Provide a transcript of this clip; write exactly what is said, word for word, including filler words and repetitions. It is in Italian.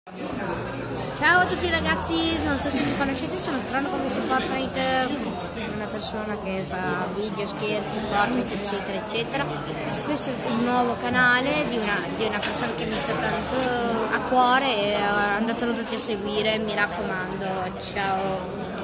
Ciao a tutti ragazzi, non so se mi conoscete, sono Tronocomi su Fortnite, una persona che fa video, scherzi, Fortnite eccetera eccetera. Questo è il nuovo canale di una, di una persona che mi sta tanto a cuore e andatelo tutti a seguire, mi raccomando, ciao!